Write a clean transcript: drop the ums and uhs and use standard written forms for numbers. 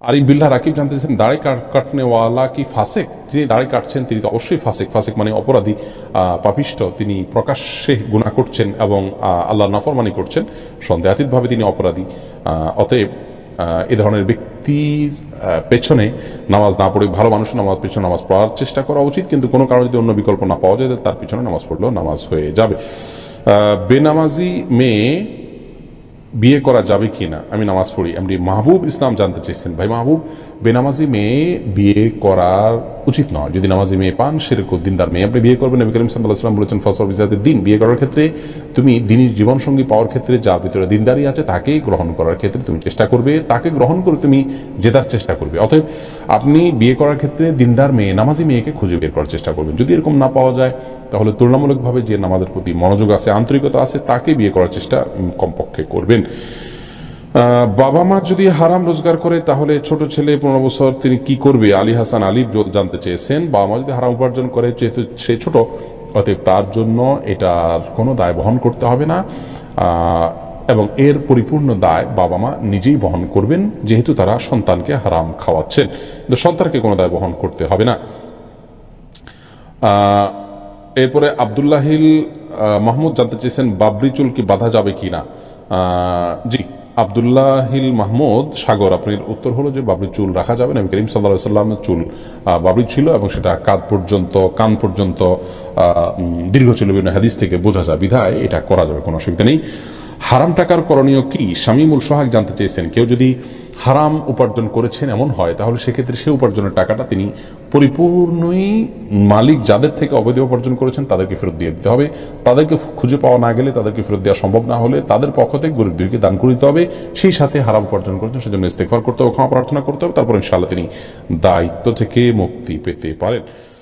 আরিফ বিল্লাহ রাকিব জানতেছেন, দাড়ি কাটনেওয়ালা কি ফাসেক? যিনি দাড়ি কাটছেন তিনি তো অবশ্যই ফাসেক। ফাসেক মানে অপরাধী, পাপিষ্ট। তিনি প্রকাশ্যে গুনাহ করছেন এবং আল্লাহর নাফরমানি করছেন, সন্দেহাতীতভাবে তিনি অপরাধী। অতএব এ ধরনের ব্যক্তির পেছনে নামাজ না পড়ে ভালো মানুষের নামাজ পেছনে নামাজ পড়ার চেষ্টা করা উচিত, কিন্তু কোনো কারণে যদি অন্য বিকল্প না পাওয়া যায় তার পিছনে নামাজ পড়লেও নামাজ হয়ে যাবে। বেনামাজি মেয়ে বিয়ে করা যাবে কি না, আমি নামাজ পড়ি, এমনি মাহবুব ইসলাম জানতে চেয়েছেন। ভাই মাহবুব, বেনামাজি মেয়ে বিয়ে করার উচিত নয়। যদি নামাজি মেয়ে পান, সেরকম দিনদার মেয়ে আপনি বিয়ে করবেন। নবী করিম সাল্লাল্লাহু আলাইহি ওয়াসাল্লাম বলেছেন, ফসল বিজাতিদ দিন। বিয়ে করার ক্ষেত্রে তুমি দিনী জীবনসঙ্গী পাওয়ার ক্ষেত্রে যার ভিতরে দিনদারি আছে তাকেই গ্রহণ করার ক্ষেত্রে তুমি চেষ্টা করবে, তাকে গ্রহণ করে তুমি জেতার চেষ্টা করবে। অতএব আপনি বিয়ে করার ক্ষেত্রে দিনদার মেয়ে, নামাজি মেয়েকে খুঁজে বের করার চেষ্টা করবেন। যদি এরকম না পাওয়া যায়, তাহলে তুলনামূলকভাবে যে নামাজের প্রতি মনোযোগ আছে, আন্তরিকতা আছে, তাকে বিয়ে করার চেষ্টা কমপক্ষে করবেন। বাবা মা যদি হারাম রোজগার করে তাহলে ছোট ছেলে 15 বছর তিনি কি করবে? আলী হাসান আলিফ জানতে চেয়েছেন। বাবা মা যদি হারাম উপার্জন করে, যেহেতু সে ছোট, অতএব তার জন্য এটার কোনো দায় বহন করতে হবে না, এবং এর পরিপূর্ণ দায় বাবা মা নিজেই বহন করবেন, যেহেতু তারা সন্তানকে হারাম খাওয়াচ্ছেন। কিন্তু সন্তানকে কোনো দায় বহন করতে হবে না। এরপরে আব্দুল্লাহিল মাহমুদ জানতে চেয়েছেন, বাবরি চুল কি বাঁধা যাবে কি না? জি, আব্দুল্লাহিল মাহমুদ সাগর, আপনার উত্তর হলো যে বাবরি চুল রাখা যাবে না। নবী করিম সাল্লাল্লাহু আলাইহি ওয়াসাল্লামের চুল বাবরি ছিল এবং সেটা কান পর্যন্ত দীর্ঘ ছিল, বিভিন্ন হাদিস থেকে বোঝা যায়, বিধায় এটা করা যাবে, কোনো অসুবিধা নেই। হারাম টাকার করণীয় কি? শামীমুল সোহাগ জানতে চেয়েছেন, কেউ যদি হারাম উপার্জন করেছেন এমন হয়, তাহলে সেক্ষেত্রে সে উপার্জনের টাকাটা তিনি পরিপূর্ণই মালিক যাদের থেকে অবৈধ উপার্জন করেছেন তাদেরকে ফেরত দিয়ে দিতে হবে। তাদেরকে খুঁজে পাওয়া না গেলে, তাদেরকে ফেরত দেওয়া সম্ভব না হলে, তাদের পক্ষ থেকে গরিব দুঃখীকে দান করে দিতে হবে। সেই সাথে হারাম উপার্জন করেছেন সেজন্য ইস্তেগফার করতে হবে, ক্ষমা প্রার্থনা করতে হবে, তারপর ইনশাআল্লাহ তিনি দায়িত্ব থেকে মুক্তি পেতে পারেন।